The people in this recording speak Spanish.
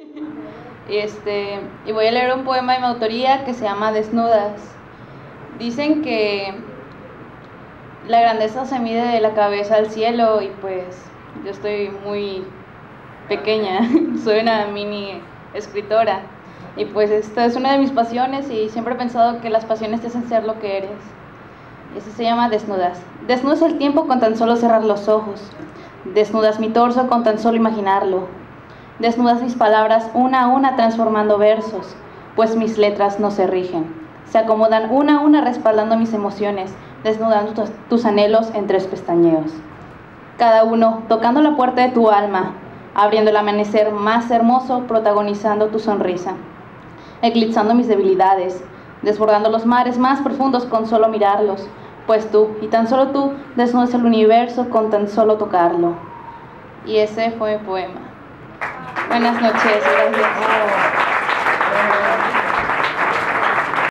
Y voy a leer un poema de mi autoría que se llama Desnudas. Dicen que la grandeza se mide de la cabeza al cielo, y pues yo estoy muy pequeña, soy una mini escritora, y pues esta es una de mis pasiones, y siempre he pensado que las pasiones te hacen ser lo que eres. Ese se llama Desnudas. Desnudas el tiempo con tan solo cerrar los ojos. Desnudas mi torso con tan solo imaginarlo. Desnudas mis palabras una a una transformando versos, pues mis letras no se rigen. Se acomodan una a una respaldando mis emociones, desnudando tus anhelos en 3 pestañeos. Cada uno tocando la puerta de tu alma, abriendo el amanecer más hermoso, protagonizando tu sonrisa. Eclipsando mis debilidades, desbordando los mares más profundos con solo mirarlos, pues tú, y tan solo tú, desnudas el universo con tan solo tocarlo. Y ese fue mi poema. Buenas noches, gracias.